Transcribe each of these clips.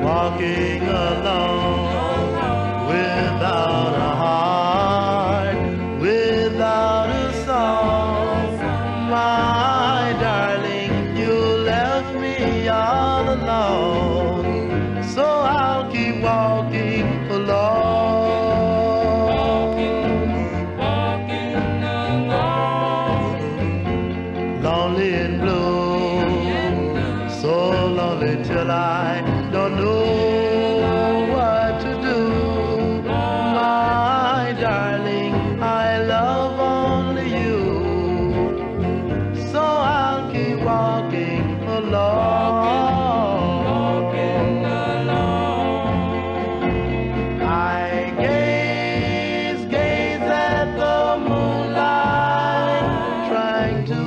walking alone without a heart, without a song. My darling, you left me all alone, so I'll keep walking alone. Lonely and blue, so lonely till I don't know what to do. My darling, I love only you, so I'll keep walking alone. I gaze at the moonlight, trying to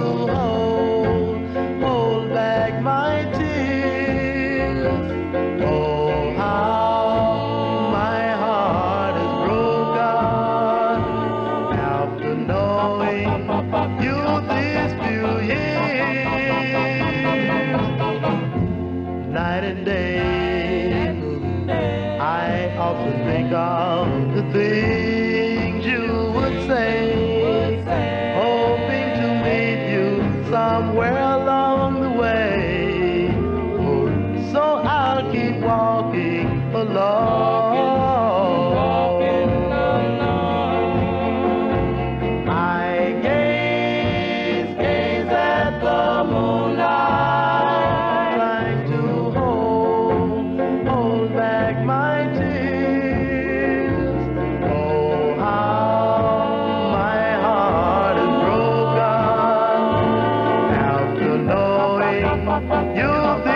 hold back my tears. Oh, how my heart is broken after knowing you these few years. Night and day, I often think of the things you would say, hoping to meet you somewhere along the way. So I'll keep walking alone. I gaze at the moonlight, trying to hold back my tears. Oh, how my heart is broken after knowing you.